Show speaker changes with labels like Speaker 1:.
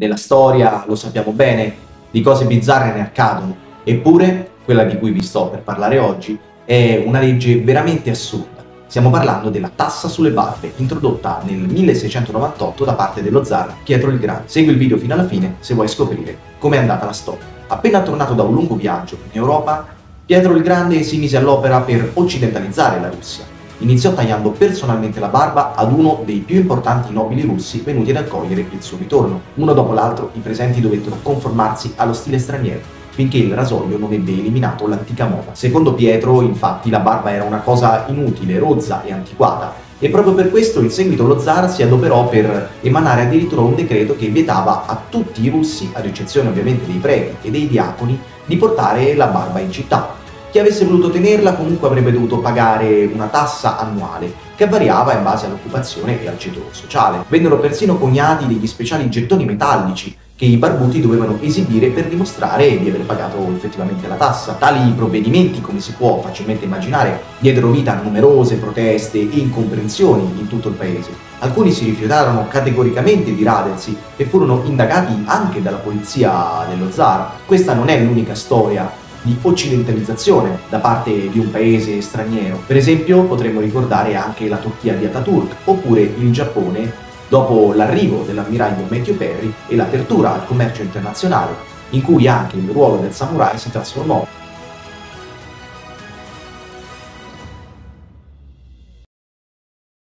Speaker 1: Nella storia, lo sappiamo bene, di cose bizzarre ne accadono, eppure quella di cui vi sto per parlare oggi è una legge veramente assurda. Stiamo parlando della tassa sulle barbe, introdotta nel 1698 da parte dello zar Pietro il Grande. Segui il video fino alla fine se vuoi scoprire com'è andata la storia. Appena tornato da un lungo viaggio in Europa, Pietro il Grande si mise all'opera per occidentalizzare la Russia. Iniziò tagliando personalmente la barba ad uno dei più importanti nobili russi venuti ad accogliere il suo ritorno. Uno dopo l'altro i presenti dovettero conformarsi allo stile straniero, finché il rasoio non ebbe eliminato l'antica moda. Secondo Pietro, infatti, la barba era una cosa inutile, rozza e antiquata, e proprio per questo in seguito lo zar si adoperò per emanare addirittura un decreto che vietava a tutti i russi, ad eccezione ovviamente dei preti e dei diaconi, di portare la barba in città. Chi avesse voluto tenerla comunque avrebbe dovuto pagare una tassa annuale, che variava in base all'occupazione e al ceto sociale. Vennero persino coniati degli speciali gettoni metallici che i barbuti dovevano esibire per dimostrare di aver pagato effettivamente la tassa. Tali provvedimenti, come si può facilmente immaginare, diedero vita a numerose proteste e incomprensioni in tutto il paese. Alcuni si rifiutarono categoricamente di radersi e furono indagati anche dalla polizia dello zar. Questa non è l'unica storia di occidentalizzazione da parte di un paese straniero. Per esempio potremmo ricordare anche la Turchia di Ataturk, oppure il Giappone dopo l'arrivo dell'ammiraglio Matthew Perry e l'apertura al commercio internazionale, in cui anche il ruolo del samurai si trasformò